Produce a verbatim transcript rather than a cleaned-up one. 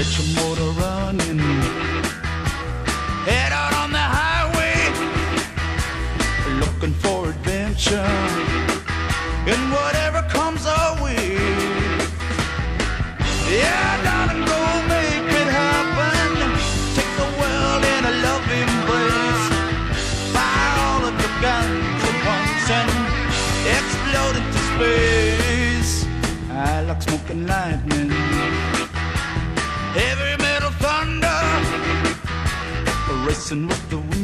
Get your motor running, head out on the highway, looking for adventure and whatever comes our way. Yeah, darling, go make it happen. Take the world in a loving embrace. Fire all of your guns at once and explode into space. I like smoking lightning, heavy metal thunder, racing with the wind.